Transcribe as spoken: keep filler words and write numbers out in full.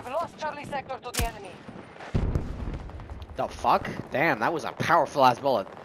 have lost Charlie Sector to the enemy. The fuck? Damn, that was a powerful ass bullet.